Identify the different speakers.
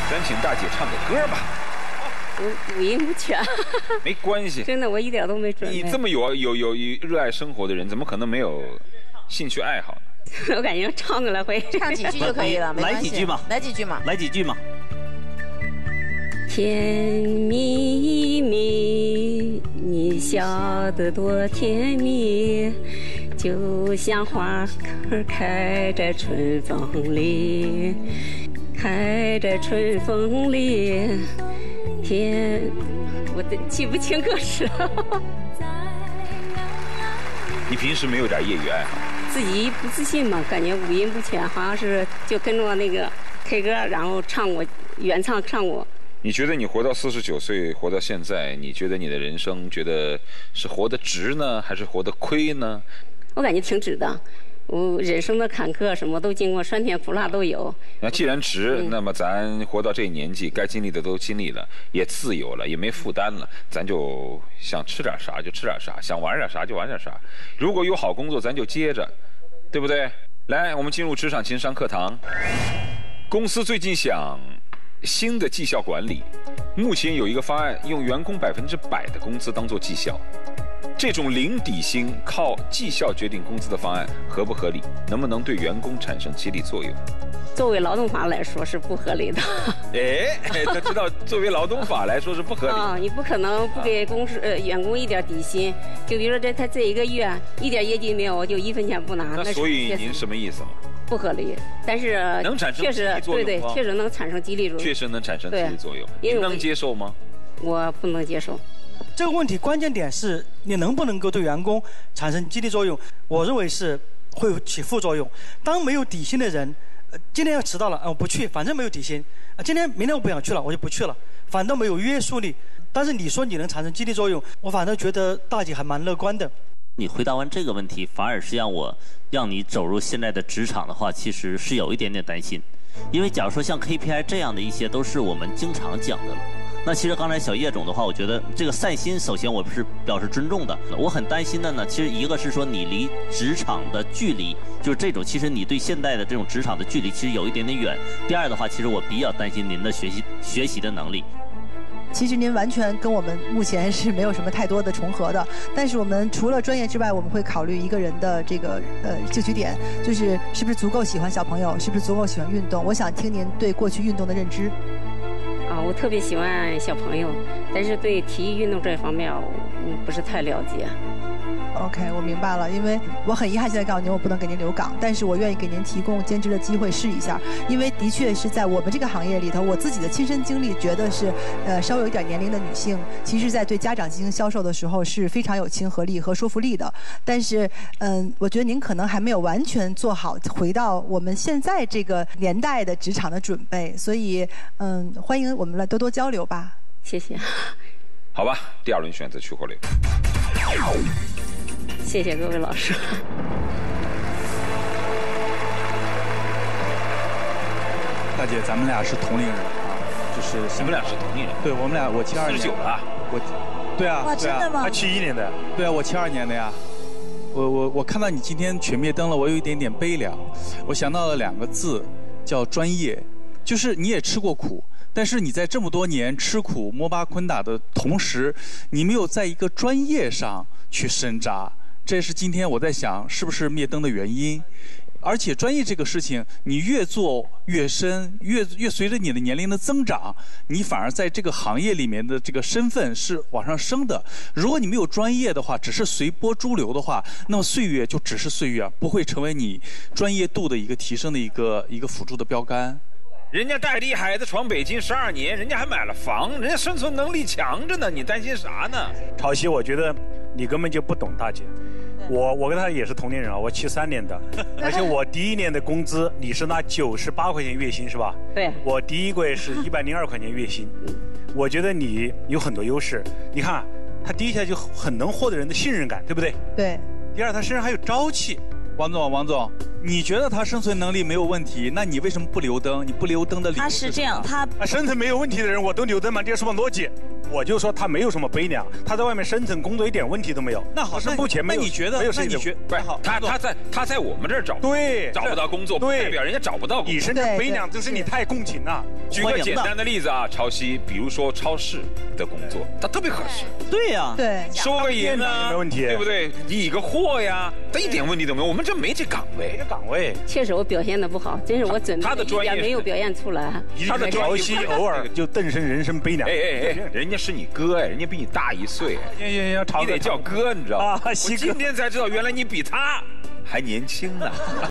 Speaker 1: 咱请大姐唱个歌吧。
Speaker 2: 我五音不全。
Speaker 1: 没关系。
Speaker 2: 真的，我一点都没准备。
Speaker 1: 你这么有热爱生活的人，怎么可能没有兴趣爱好呢？
Speaker 2: 我感觉唱过来会
Speaker 3: 唱几句就可以了，没关系。
Speaker 4: 来几句嘛，
Speaker 3: 来几句嘛，
Speaker 4: 来几句嘛。
Speaker 2: 甜蜜蜜，你笑得多甜蜜，就像花儿开在春风里，开在春风里。我记不清歌词了。
Speaker 1: 你平时没有点业余爱好？
Speaker 2: 自己不自信嘛，感觉五音不全，好像是就跟着那个 K 歌，然后唱过原唱唱过。
Speaker 1: 你觉得你活到49岁，活到现在，你觉得你的人生，觉得是活得值呢，还是活得亏呢？
Speaker 2: 我感觉挺值的，我人生的坎坷什么都经过，酸甜苦辣都有。
Speaker 1: 那既然值，那么咱活到这年纪，该经历的都经历了，也自由了，也没负担了，咱就想吃点啥就吃点啥，想玩点啥就玩点啥。如果有好工作，咱就接着，对不对？来，我们进入职场情商课堂。公司最近想新的绩效管理，目前有一个方案，用员工100%的工资当做绩效。这种零底薪靠绩效决定工资的方案合不合理？能不能对员工产生激励作用？
Speaker 2: 作为劳动法来说是不合理的。
Speaker 1: 他知道作为劳动法来说是不合理的。
Speaker 2: 你不可能不给员工一点底薪，就比如说他这一个月一点业绩没有，我就1分钱不拿。
Speaker 1: 那所以您什么意思嘛？
Speaker 2: 不合理，但是
Speaker 1: 能产生
Speaker 2: 确实
Speaker 1: 激励作用，
Speaker 2: 对，确实能产生激励作用，
Speaker 1: 确实能产生激励作用。您能接受吗？
Speaker 2: 我不能接受。
Speaker 5: 这个问题关键点是你能不能够对员工产生激励作用？我认为是会起副作用。当没有底薪的人，今天要迟到了，我不去，反正没有底薪。今天明天我不想去了，我就不去了，反正没有约束力。但是你说你能产生激励作用，我反正觉得大姐还蛮乐观的。
Speaker 4: 你回答完这个问题，反而是让你走入现在的职场的话，其实是有一点点担心，因为假如说像 KPI 这样的一些都是我们经常讲的了。那其实刚才小叶总的话，我觉得这个散心，首先我是表示尊重的。我很担心的呢，其实一个是说你离职场的距离，就是这种，其实你对现在的这种职场的距离其实有一点点远。第二的话，其实我比较担心您的学习的能力。
Speaker 6: 其实您完全跟我们目前是没有什么太多的重合的，但是我们除了专业之外，我们会考虑一个人的这个兴趣点，就是是不是足够喜欢小朋友，是不是足够喜欢运动。我想听您对过去运动的认知。
Speaker 2: 我特别喜欢小朋友，但是对体育运动这方面我不是太了解。
Speaker 6: OK， 我明白了，因为我很遗憾现在告诉您我不能给您留岗，但是我愿意给您提供兼职的机会试一下，因为的确是在我们这个行业里头，我自己的亲身经历觉得是，稍微有一点年龄的女性，其实在对家长进行销售的时候是非常有亲和力和说服力的，但是我觉得您可能还没有完全做好回到我们现在这个年代的职场的准备，所以欢迎我们来多多交流吧。
Speaker 2: 谢谢。
Speaker 1: 好吧，第2轮选择去或留。
Speaker 2: 谢谢各位老师。
Speaker 7: 大姐，咱们俩是同龄人啊，就是
Speaker 1: 你们俩是同龄人？
Speaker 7: 对，我们俩，我72年。
Speaker 1: 49了。
Speaker 7: 对啊。
Speaker 8: 哇，真的吗？
Speaker 7: 他71年的。对啊，我72年的呀。我看到你今天全灭灯了，我有一点点悲凉。我想到了2个字，叫专业。就是你也吃过苦，但是你在这么多年吃苦摸爬滚打的同时，你没有在一个专业上去深扎。这是今天我在想是不是灭灯的原因，而且专业这个事情你越做越深，越随着你的年龄的增长，你反而在这个行业里面的这个身份是往上升的。如果你没有专业的话，只是随波逐流的话，那么岁月就只是岁月，不会成为你专业度的一个提升的一个辅助的标杆。
Speaker 1: 人家戴笠孩子闯北京12年，人家还买了房，人家生存能力强着呢，你担心啥呢？
Speaker 9: 潮汐，我觉得你根本就不懂大姐。我跟她也是同龄人啊，我73年的，而且我第1年的工资，你是拿98块钱月薪是吧？
Speaker 2: 对。
Speaker 9: 我第1个月是102块钱月薪，我觉得你有很多优势。你看，他第一下就很能获得人的信任感，对不对？
Speaker 6: 对。
Speaker 9: 第二，他身上还有朝气。
Speaker 7: 王总，你觉得他生存能力没有问题，那你为什么不留灯？你不留灯的理由
Speaker 8: 他是这样，他
Speaker 9: 生存没有问题的人我都留灯吗？这有什么逻辑？ 我就说他没有什么悲凉，他在外面深层工作一点问题都没有。
Speaker 7: 那好，
Speaker 9: 是目前没有。
Speaker 7: 那你觉得？
Speaker 9: 没有
Speaker 7: 那你觉
Speaker 1: 不是他在我们这儿找不到工作，
Speaker 9: 对，
Speaker 1: 代表人家找不到工作。
Speaker 9: 你深圳悲凉，就是你太共情了。
Speaker 1: 举个简单的例子啊，潮汐，比如说超市的工作，它特别合适。
Speaker 4: 对呀，
Speaker 6: 对，
Speaker 1: 收个银啊，
Speaker 9: 没问题，
Speaker 1: 对不对？理个货呀，它一点问题都没有。我们这没这岗位，
Speaker 2: 确实我表现的不好，真是我准备的一点没有表现出来。
Speaker 9: 他的潮汐偶尔就顿生人生悲凉。
Speaker 1: 人家是你哥哎，人家比你大1岁。
Speaker 9: 行，
Speaker 1: 你得叫哥，你知道吗？
Speaker 9: 我
Speaker 1: 今天才知道，原来你比他还年轻呢。